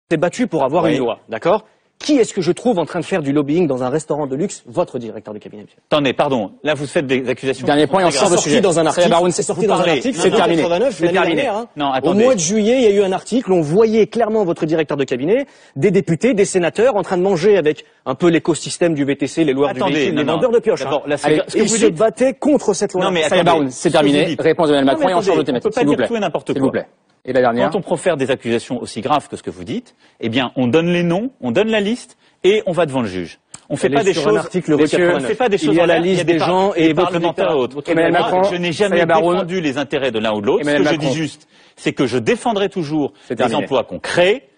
s'est battu pour avoir une loi, d'accord? Qui est-ce que je trouve en train de faire du lobbying dans un restaurant de luxe? Votre directeur de cabinet, monsieur. Attendez, pardon. Là, vous faites des accusations. Dernier point, et on sort de sujet. Dans un article. C'est sorti dans un article. C'est terminé. C'est terminé. Non, attendez. Au mois de juillet, il y a eu un article. On voyait clairement votre directeur de cabinet, des députés, des sénateurs en train de manger avec un peu l'écosystème du VTC, les loueurs du véhicule, les vendeurs de pioches. Allez, et ils se battaient contre cette loi. Non, mais c'est terminé. Réponse d'Emmanuel Macron et on change de thématique. On peut pas dire tout et n'importe quoi. S'il vous plaît. Et la dernière. Quand on profère des accusations aussi graves que ce que vous dites, eh bien, on donne les noms, on donne la liste et on va devant le juge. On fait pas des choses. On fait pas des choses. Il y a la liste des gens et parlementaires et autres. Je n'ai jamais défendu les intérêts de l'un ou de l'autre. Ce que je dis juste, c'est que je défendrai toujours les emplois qu'on crée.